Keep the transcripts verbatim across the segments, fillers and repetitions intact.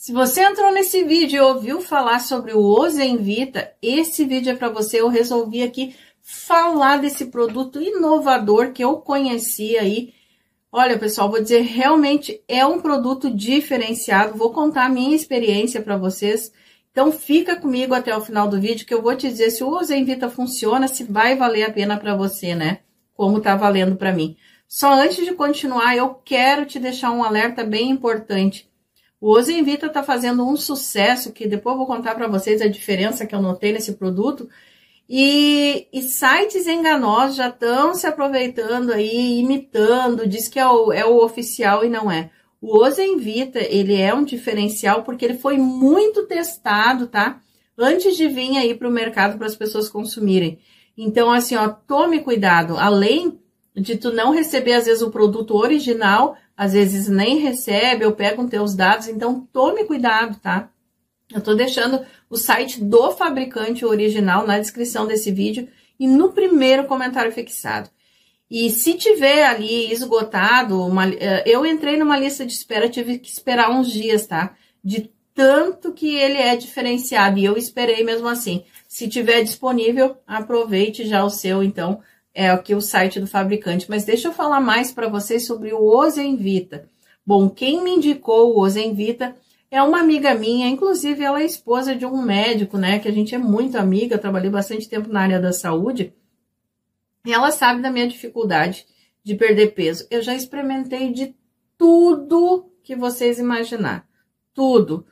Se você entrou nesse vídeo e ouviu falar sobre o Ozenvita, esse vídeo é para você. Eu resolvi aqui falar desse produto inovador que eu conheci aí. Olha, pessoal, vou dizer, realmente é um produto diferenciado. Vou contar a minha experiência para vocês. Então, fica comigo até o final do vídeo que eu vou te dizer se o Ozenvita funciona, se vai valer a pena para você, né? Como tá valendo para mim. Só antes de continuar, eu quero te deixar um alerta bem importante. O Ozenvita tá fazendo um sucesso, que depois eu vou contar para vocês a diferença que eu notei nesse produto. E, e sites enganosos já estão se aproveitando aí, imitando, diz que é o, é o oficial e não é. O Ozenvita, ele é um diferencial porque ele foi muito testado, tá? Antes de vir aí para o mercado para as pessoas consumirem. Então, assim, ó, tome cuidado. Além de tu não receber, às vezes, o produto original, às vezes nem recebe, ou pegam teus dados, então tome cuidado, tá? Eu tô deixando o site do fabricante original na descrição desse vídeo e no primeiro comentário fixado. E se tiver ali esgotado, uma, eu entrei numa lista de espera, tive que esperar uns dias, tá? De tanto que ele é diferenciado, e eu esperei mesmo assim. Se tiver disponível, aproveite já o seu, então, é aqui o site do fabricante. Mas deixa eu falar mais para vocês sobre o Ozenvita. Bom, quem me indicou o Ozenvita é uma amiga minha, inclusive ela é esposa de um médico, né? Que a gente é muito amiga, eu trabalhei bastante tempo na área da saúde. E ela sabe da minha dificuldade de perder peso. Eu já experimentei de tudo que vocês imaginar. Tudo.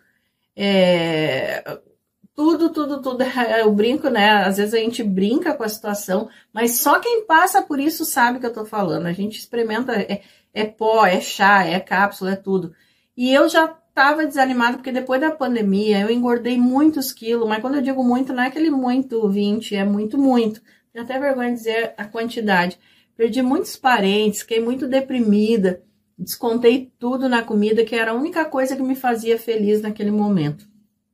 É... Tudo, tudo, tudo. Eu brinco, né? Às vezes a gente brinca com a situação, mas só quem passa por isso sabe o que eu tô falando. A gente experimenta, é, é pó, é chá, é cápsula, é tudo. E eu já tava desanimada, porque depois da pandemia eu engordei muitos quilos, mas quando eu digo muito, não é aquele muito vinte, é muito, muito. Tenho até vergonha de dizer a quantidade. Perdi muitos parentes, fiquei muito deprimida, descontei tudo na comida, que era a única coisa que me fazia feliz naquele momento.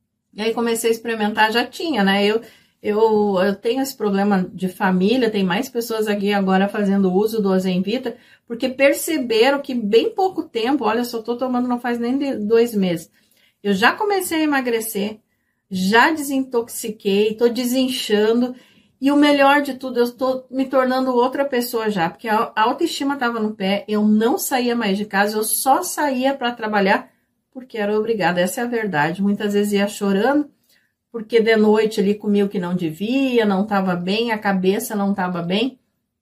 E aí comecei a experimentar, já tinha, né? Eu, eu, eu tenho esse problema de família, tem mais pessoas aqui agora fazendo uso do Ozenvita, porque perceberam que bem pouco tempo, olha, só tô tomando não faz nem de dois meses, eu já comecei a emagrecer, já desintoxiquei, tô desinchando, e o melhor de tudo, eu tô me tornando outra pessoa já, porque a autoestima tava no pé, eu não saía mais de casa, eu só saía para trabalhar porque era obrigada, essa é a verdade. Muitas vezes ia chorando, porque de noite ali comia o que não devia, não estava bem, a cabeça não estava bem.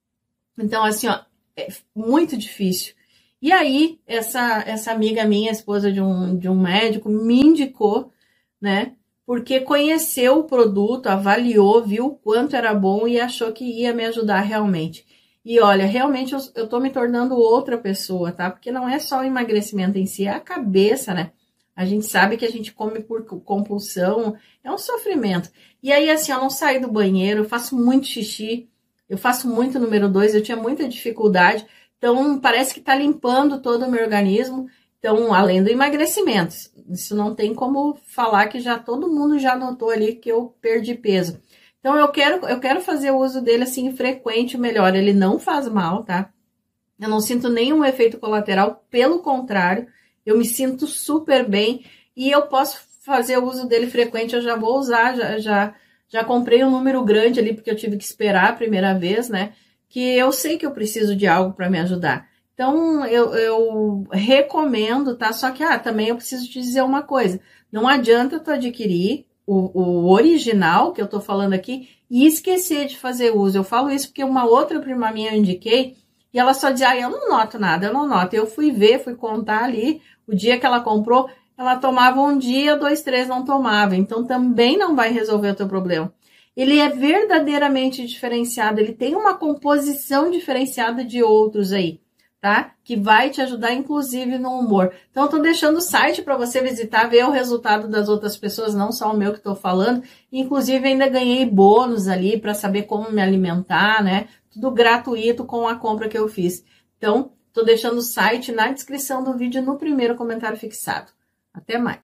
Então, assim, ó, é muito difícil. E aí, essa, essa amiga minha, esposa de um, de um médico, me indicou, né? Porque conheceu o produto, avaliou, viu o quanto era bom e achou que ia me ajudar realmente. E olha, realmente eu, eu tô me tornando outra pessoa, tá? Porque não é só o emagrecimento em si, é a cabeça, né? A gente sabe que a gente come por compulsão, é um sofrimento. E aí, assim, eu não saio do banheiro, eu faço muito xixi, eu faço muito número dois, eu tinha muita dificuldade. Então, parece que tá limpando todo o meu organismo. Então, além do emagrecimento, isso não tem como falar que já todo mundo já notou ali que eu perdi peso. Então, eu quero, eu quero fazer o uso dele, assim, frequente, melhor. Ele não faz mal, tá? Eu não sinto nenhum efeito colateral, pelo contrário, eu me sinto super bem e eu posso fazer o uso dele frequente, eu já vou usar, já, já, já comprei um número grande ali, porque eu tive que esperar a primeira vez, né? Que eu sei que eu preciso de algo para me ajudar. Então, eu, eu recomendo, tá? Só que, ah, também eu preciso te dizer uma coisa. Não adianta tu adquirir O, o original, que eu tô falando aqui, e esquecer de fazer uso. Eu falo isso porque uma outra prima minha eu indiquei, e ela só dizia, ah, eu não noto nada, eu não noto. Eu fui ver, fui contar ali, o dia que ela comprou, ela tomava um dia, dois, três não tomava. Então, também não vai resolver o teu problema. Ele é verdadeiramente diferenciado, ele tem uma composição diferenciada de outros aí, tá? Que vai te ajudar, inclusive, no humor. Então, eu tô deixando o site para você visitar, ver o resultado das outras pessoas, não só o meu que tô falando. Inclusive, ainda ganhei bônus ali para saber como me alimentar, né? Tudo gratuito com a compra que eu fiz. Então, tô deixando o site na descrição do vídeo, no primeiro comentário fixado. Até mais!